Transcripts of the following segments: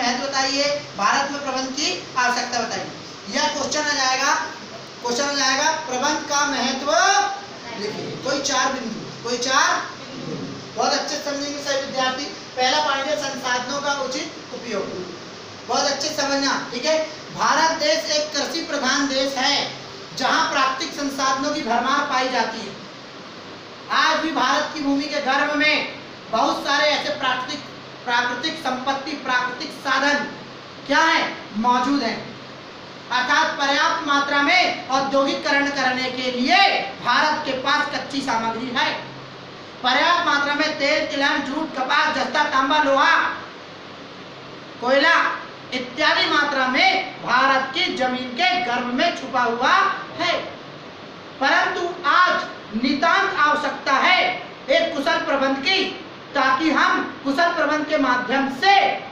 महत्व बताइए, भारत में प्रबंध की आवश्यकता बताइए। यह क्वेश्चन आ जाएगा प्रबंध का महत्व लिखिए। कोई चार बिंदु बहुत अच्छे से समझेंगे सभी विद्यार्थी। पहला पॉइंट है संसाधनों का उचित उपयोग, बहुत अच्छे समझना, ठीक है। भारत देश एक कृषि प्रधान देश है जहां प्राकृतिक संसाधनों की भरमार पाई जाती है। आज भी भारत की भूमि के गर्भ में बहुत सारे ऐसे प्राकृतिक संपत्ति, प्राकृतिक साधन क्या है, मौजूद हैं। अर्थात पर्याप्त मात्रा में औद्योगिकरण करने के लिए भारत के पास कच्ची सामग्री है। पर्याप्त मात्रा में तेल, तिलहन, जूट, कपास, जस्ता, तांबा, लोहा, कोयला इत्यादि मात्रा में भारत की जमीन के गर्भ में छुपा हुआ है। परंतु आज नितांत आवश्यकता है एक कुशल प्रबंध की, ताकि हम कुशल प्रबंध के माध्यम से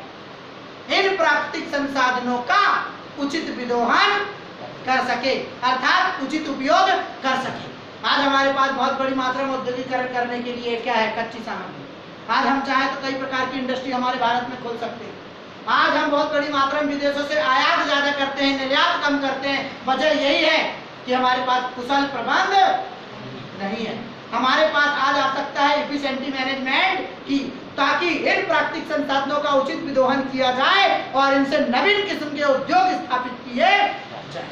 इन प्राकृतिक संसाधनों का उचित विदोहन कर सके, अर्थात उचित उपयोग कर सके। आज हमारे पास बहुत बड़ी मात्रा में औद्योगिकरण करने के लिए क्या है, कच्ची सामग्री। आज हम चाहें तो कई प्रकार की इंडस्ट्री हमारे भारत में खोल सकते हैं। आज हम बहुत बड़ी मात्रा में विदेशों से आयात ज्यादा करते हैं, निर्यात कम करते हैं। वजह यही है कि हमारे पास कुशल प्रबंध नहीं है। हमारे पास आज आवश्यकता है एफिशिएंसी मैनेजमेंट की, ताकि इन प्राकृतिक संसाधनों का उचित विदोहन किया जाए और इनसे नवीन किस्म के उद्योग स्थापित किए जाए।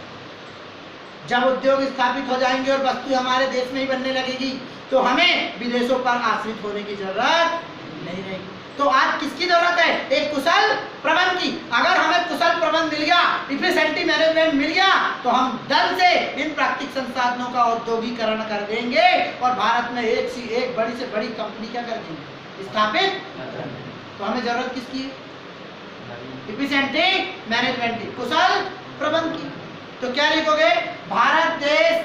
जब उद्योग स्थापित हो जाएंगे और वस्तु हमारे देश में ही बनने लगेगी तो हमें विदेशों पर आश्रित होने की जरूरत नहीं रहेगी। तो आज किसकी जरूरत है, एक कुशल प्रबंध की। अगर हमें कुशल प्रबंध मिल गया, एफिशिएंसी मैनेजमेंट मिल गया, तो हम दल से इन प्राकृतिक संसाधनों का औद्योगिकरण कर देंगे और भारत में एक बड़ी से बड़ी कंपनी क्या कर देंगे, स्थापित। तो हमें जरूरत किसकी, एफिशिएंसी मैनेजमेंट की, कुशल प्रबंध की। तो क्या लिखोगे, भारत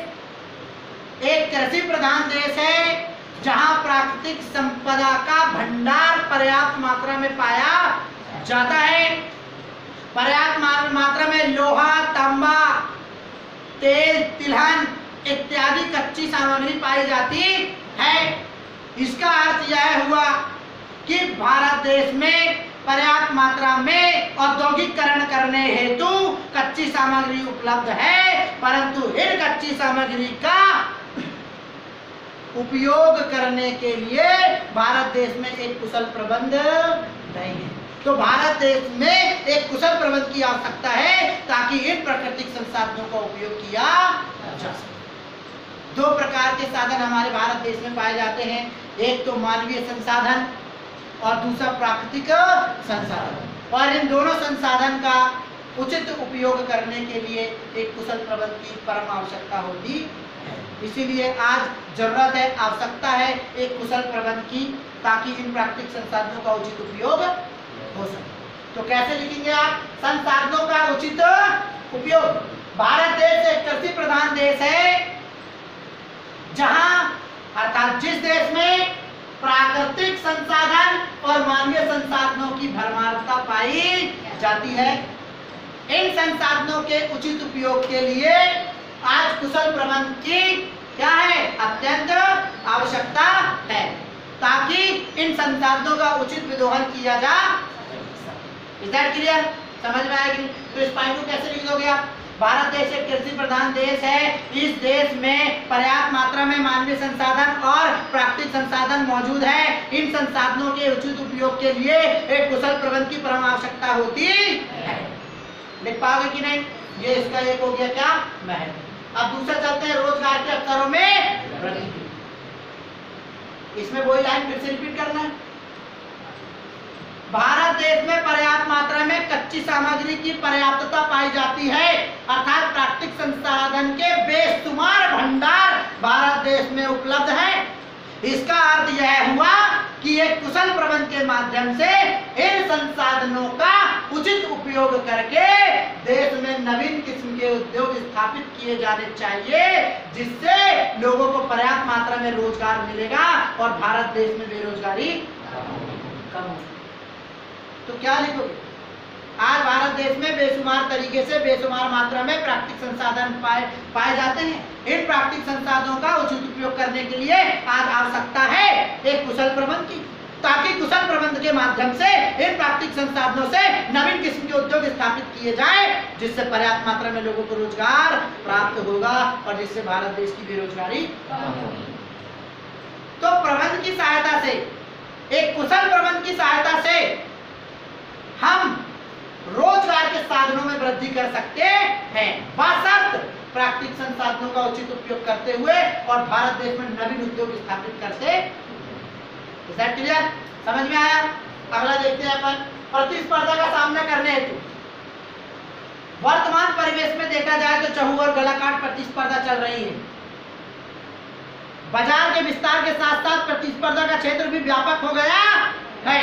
देश एक कृषि प्रधान देश है जहां प्राकृतिक संपदा का भंडार पर्याप्त मात्रा में पाया जाता है। पर्याप्त मात्रा में लोहा, तांबा, तेल, तिलहन इत्यादि कच्ची सामग्री पाई जाती है। इसका अर्थ यह हुआ कि भारत देश में पर्याप्त मात्रा में औद्योगिकरण करने हेतु कच्ची सामग्री उपलब्ध है, परंतु इन कच्ची सामग्री का उपयोग करने के लिए भारत देश में एक कुशल प्रबंध नहीं है। तो भारत देश में एक कुशल प्रबंध की आवश्यकता है ताकि इन प्राकृतिक संसाधनों का उपयोग किया जा सके। दो प्रकार के साधन हमारे भारत देश में पाए जाते हैं, एक तो मानवीय संसाधन और दूसरा प्राकृतिक संसाधन। और इन दोनों संसाधन का उचित उपयोग करने के लिए एक कुशल प्रबंध की परम आवश्यकता होती है। इसीलिए आज जरूरत है, आवश्यकता है एक कुशल प्रबंध की, ताकि इन प्राकृतिक संसाधनों का उचित उपयोग हो सके। तो कैसे लिखेंगे आप, संसाधनों का उचित उपयोग। भारत देश एक कृषि प्रधान देश है जहां, अर्थात जिस देश में प्राकृतिक संसाधन और मानवीय संसाधनों की भरमारता पाई जाती है। इन संसाधनों के उचित उपयोग के लिए आज कुशल प्रबंध की क्या है, अत्यंत आवश्यकता है, ताकि इन संसाधनों का उचित विदोहन किया जा सके। इज दैट क्लियर, समझ में आएगी। तो इस पॉइंट को कैसे लिख दोगे आप, भारत देश एक कृषि प्रधान देश है, इस देश में पर्याप्त मात्रा में मानवीय संसाधन और प्राकृतिक संसाधन मौजूद है। इन संसाधनों के उचित उपयोग के लिए एक कुशल प्रबंध की परम आवश्यकता होती है। लिख पाओगे कि नहीं, ये इसका एक हो गया क्या, महत्व। अब दूसरा चलते हैं रोजगार के अवसरों में वृद्धि। इसमें वही लाइन फिर से रिपीट करना है। भारत देश में पर्याप्त मात्रा में कच्ची सामग्री की पर्याप्तता पाई जाती है, अर्थात प्राकृतिक संसाधन के बेशुमार भंडार भारत देश में उपलब्ध है। इसका अर्थ यह हुआ कि एक कुशल प्रबंध के माध्यम से इन संसाधनों का उचित उपयोग करके देश में नवीन किस्म के उद्योग स्थापित किए जाने चाहिए, जिससे लोगों को पर्याप्त मात्रा में रोजगार मिलेगा और भारत देश में बेरोजगारी कम होगी। तो क्या लिखोगे, आज भारत देश में बेशुमार तरीके से बेशुमार मात्रा में प्राकृतिक संसाधन पाए जाते हैं। इन प्राकृतिक संसाधनों का उचित उपयोग करने के लिए आज आवश्यकता है एक कुशल प्रबंध की, ताकि कुशल प्रबंध के माध्यम से इन प्राकृतिक संसाधनों से नवीन किस्म किस्म के उद्योग स्थापित किए जाए जिससे पर्याप्त मात्रा में लोगों को रोजगार प्राप्त होगा और जिससे भारत देश की बेरोजगारी कम होगी। तो प्रबंध की सहायता से, एक कुशल प्रबंध की सहायता से हम रोजगार के साधनों में वृद्धि कर सकते हैं, बशर्ते प्राकृतिक संसाधनों का उचित उपयोग करते हुए और भारत देश में नवीन उद्योग स्थापित करते। क्लियर? समझ में आया? अगला देखते हैं अपन, प्रतिस्पर्धा का सामना करने हेतु वर्तमान परिवेश में देखा जाए तो चहु और गलाकाट प्रतिस्पर्धा चल रही है। बाजार के विस्तार के साथ साथ प्रतिस्पर्धा का क्षेत्र भी व्यापक हो गया है।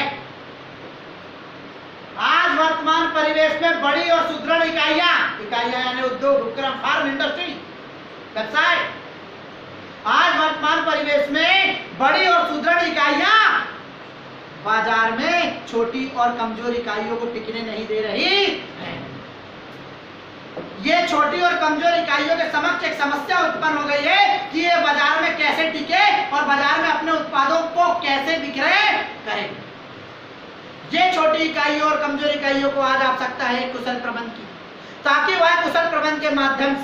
आज वर्तमान परिवेश में बड़ी और सुदृढ़ इकाइयां यानी उद्योग, उपक्रम, फार्म इंडस्ट्री, व्यवसाय, आज वर्तमान परिवेश में बड़ी और सुदृढ़ इकाइयां बाजार में छोटी और कमजोर इकाइयों को टिकने नहीं दे रही है। ये छोटी और कमजोर इकाइयों के समक्ष एक समस्या उत्पन्न हो गई है कि ये बाजार में कैसे टिके और बाजार में अपने उत्पादों को कैसे विक्रय करें। ये छोटी इकाइयों और कमजोर इकाइयों को आज आवश्यकता है कुशल प्रबंध की, ताकि वह कुशल प्रबंध के माध्यम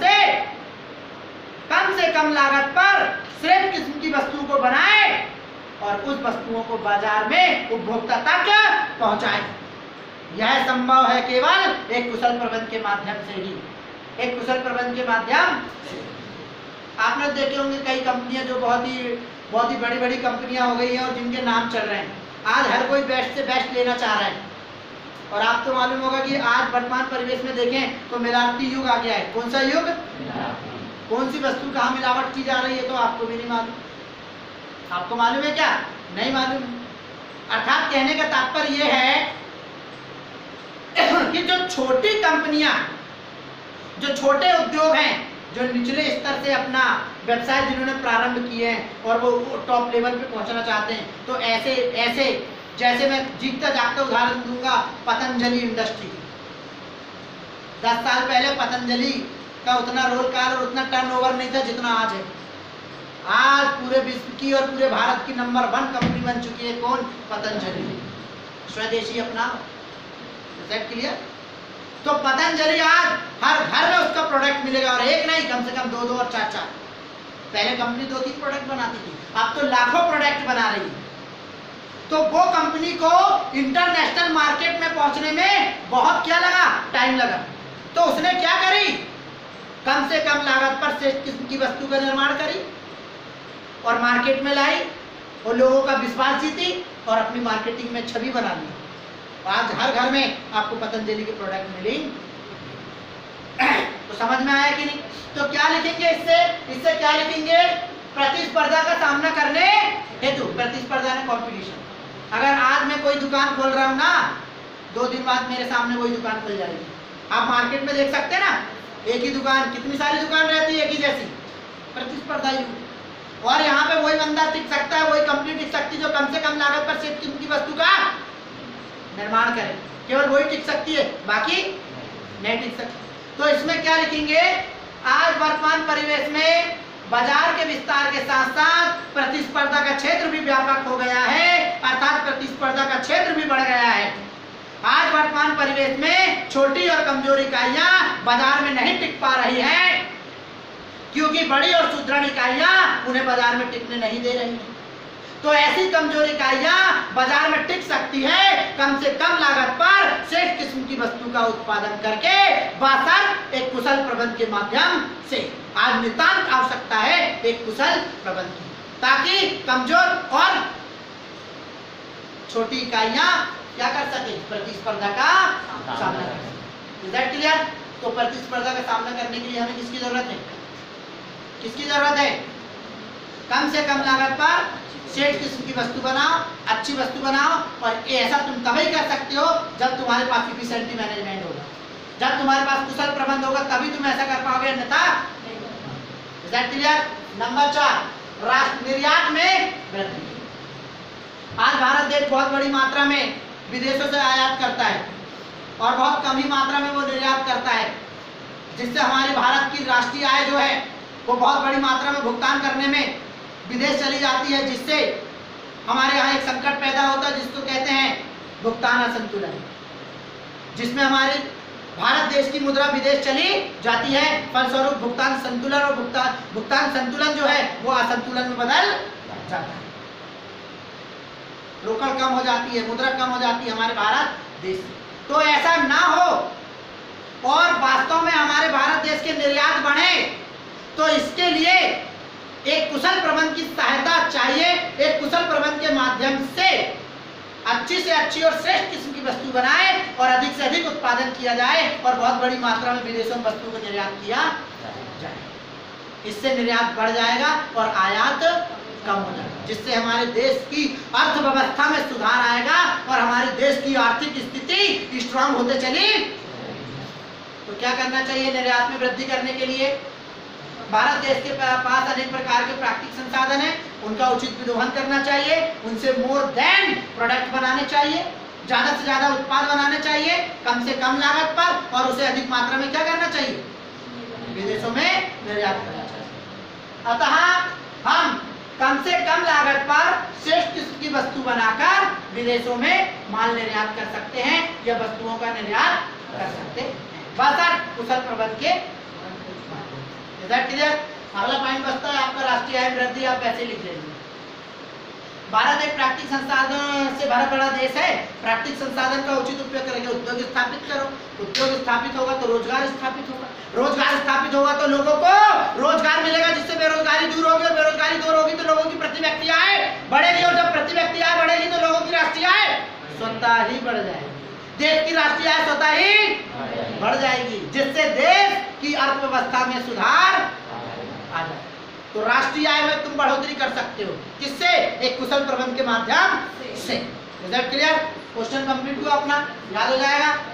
से कम लागत पर श्रेष्ठ किस्म की वस्तुओं को बनाए और उस वस्तुओं को बाजार में उपभोक्ता तक पहुंचाए। यह संभव है केवल एक कुशल प्रबंध के माध्यम से ही, एक कुशल प्रबंध के माध्यम से। आपने देखे होंगे कई कंपनियां जो बहुत ही बड़ी बड़ी कंपनियां हो गई हैं और जिनके नाम चल रहे हैं, आज हर कोई बेस्ट से बेस्ट लेना चाह रहा है। और आपको मालूम होगा कि आज वर्तमान परिवेश में देखें तो मिलावटी युग आ गया है। कौन सा युग? कौन सी वस्तु कहाँ मिलावट की जा रही है तो आपको भी नहीं मालूम। आपको मालूम है क्या? नहीं मालूम। अर्थात कहने का तात्पर्य यह है कि जो छोटी कंपनियां, जो छोटे उद्योग हैं, जो निचले स्तर से अपना व्यवसाय जिन्होंने प्रारंभ किए हैं और वो टॉप लेवल पे पहुंचना चाहते हैं, तो ऐसे जैसे मैं जीता जागता उदाहरण दूंगा पतंजलि इंडस्ट्री। 10 साल पहले पतंजलि का उतना रोल कार और उतना टर्नओवर नहीं था जितना आज है। आज पूरे विश्व की और पूरे भारत की नंबर 1 कंपनी बन चुकी है। कौन? पतंजलि। स्वदेशी अपना क्लियर। तो पतंजलि आज हर घर में उसका प्रोडक्ट मिलेगा और एक नहीं, कम से कम 2 और 4। पहले कंपनी 2-3 प्रोडक्ट बनाती थी, अब तो लाखों प्रोडक्ट बना रही है। तो वो कंपनी को इंटरनेशनल मार्केट में पहुंचने में बहुत क्या लगा? टाइम लगा। तो उसने क्या करी? कम से कम लागत पर श्रेष्ठ किस्म की वस्तु का निर्माण करी और मार्केट में लाई और लोगों का विश्वास जीती और अपनी मार्केटिंग में छवि बना ली। आज हर घर में आपको पतंजलि के प्रोडक्ट मिलेंगे। तो समझ में आया कि नहीं? तो क्या लिखेंगे इससे क्या लिखेंगे? प्रतिस्पर्धा का सामना करने हेतु। प्रतिस्पर्धा ने कॉम्पिटिशन। अगर आज मैं कोई दुकान खोल रहा हूँ ना, 2 दिन बाद मेरे सामने वही दुकान खुल जाएगी। आप मार्केट में देख सकते हैं ना, एक ही दुकान, कितनी सारी दुकान रहती है एक ही जैसी। प्रतिस्पर्धा युग। और यहाँ पे वही बंदा टिक सकता है, वही कंपनी टिक सकती है जो कम से कम लागत पर श्रेष्ठ किस्म की वस्तु का निर्माण करे। केवल वही टिक सकती है, बाकी नहीं टिक सकती। तो इसमें क्या लिखेंगे? आज वर्तमान परिवेश में बाजार के विस्तार के साथ साथ प्रतिस्पर्धा का क्षेत्र भी व्यापक हो गया है, अर्थात प्रतिस्पर्धा का क्षेत्र भी बढ़ गया है। आज वर्तमान परिवेश में छोटी और कमजोर इकाइयां बाजार में नहीं टिक पा रही हैं, क्योंकि बड़ी और सुदृढ़ इकाइयां उन्हें बाजार में टिकने नहीं दे रही हैं। तो ऐसी कमजोर इकाइयां बाजार में टिक सकती है कम से कम लागत पर श्रेष्ठ किस्म की वस्तु का उत्पादन करके, बशर्ते एक कुशल प्रबंध के माध्यम से। आज नितांत आवश्यकता है एक कुशल प्रबंध की, ताकि कमजोर और छोटी इकाइयां क्या कर सके? प्रतिस्पर्धा का सामना कर सके। Is that clear? तो प्रतिस्पर्धा का सामना करने के लिए हमें किसकी जरूरत है? किसकी जरूरत है? कम से कम लागत पर श्रेष्ठ किस्म की वस्तु बनाओ, अच्छी वस्तु बनाओ। और ऐसा तुम तभी कर सकते हो जब तुम्हारे पास इफिशिएंसी मैनेजमेंट होगा, जब तुम्हारे पास कुशल प्रबंध होगा, तभी तुम ऐसा कर पाओगे, अन्यथा इज दैट क्लियर? नंबर 4, राष्ट्र निर्यात में वृद्धि। आज भारत देश बहुत बड़ी मात्रा में विदेशों से आयात करता है और बहुत कम ही मात्रा में वो निर्यात करता है, जिससे हमारे भारत की राष्ट्रीय आय जो है वो बहुत बड़ी मात्रा में भुगतान करने में विदेश चली जाती है, जिससे हमारे यहाँ एक संकट पैदा होता है जिसको कहते हैं भुगतान असंतुलन। जिसमें हमारे भारत देश की मुद्रा विदेश चली जाती है, फलस्वरूप भुगतान संतुलन और भुगतान संतुलन जो है वो असंतुलन में बदल जाता है। रोकड़ कम हो जाती है, मुद्रा कम हो जाती है हमारे भारत देश में। तो ऐसा ना हो और वास्तव में हमारे भारत देश के निर्यात बढ़े, तो इसके लिए एक कुशल प्रबंध की सहायता चाहिए। एक कुशल प्रबंध के माध्यम से अच्छी से अच्छी और श्रेष्ठ किस्म की वस्तु बनाए और अधिक से अधिक उत्पादन किया जाए और बहुत बड़ी मात्रा में विदेशों में वस्तु का निर्यात किया जाए। इससे निर्यात बढ़ जाएगा और आयात कम हो जाएगा, जिससे हमारे देश की अर्थव्यवस्था में सुधार आएगा और हमारे देश की आर्थिक स्थिति स्ट्रांग होते चली। तो क्या करना चाहिए निर्यात में वृद्धि करने के लिए? भारत देश के पास अनेक प्रकार के प्राकृतिक संसाधन हैं, उनका उचित विदोहन करना चाहिए, उनसे मोर देन प्रोडक्ट बनाने चाहिए, ज्यादा से ज्यादा उत्पाद बनाने चाहिए कम से कम लागत पर, और उसे अधिक मात्रा में क्या करना चाहिए? विदेशों में निर्यात करना चाहिए। अतः हम कम से कम लागत पर श्रेष्ठ किस्म की वस्तु बनाकर विदेशों में माल निर्यात कर सकते हैं या वस्तुओं का निर्यात कर सकते हैं, बशर्ते कुशल प्रबंध के। क्लियर? अगला पॉइंट बचता है आपका राष्ट्रीय आय वृद्धि। आप ऐसे लिख लेंगे, भारत एक प्राकृतिक संसाधन से भरा पड़ा देश है, प्राकृतिक संसाधन का उचित उपयोग करके उद्योग स्थापित करो। उद्योग स्थापित होगा तो रोजगार स्थापित होगा, रोजगार स्थापित होगा तो लोगों को रोजगार मिलेगा, जिससे बेरोजगारी दूर होगी, और बेरोजगारी दूर होगी तो लोगों की प्रति व्यक्ति आय बढ़ेगी, और जब प्रति व्यक्ति आय बढ़ेगी तो लोगों की राष्ट्रीय आय स्वतः ही बढ़ जाएगी। देश की राष्ट्रीय आय स्वतः ही बढ़ जाएगी, जिससे देश की अर्थव्यवस्था में सुधार आ जाए। तो राष्ट्रीय आय में तुम बढ़ोतरी कर सकते हो, किससे? एक कुशल प्रबंध के माध्यम से। क्लियर? क्वेश्चन कंप्लीट हुआ अपना, याद हो जाएगा।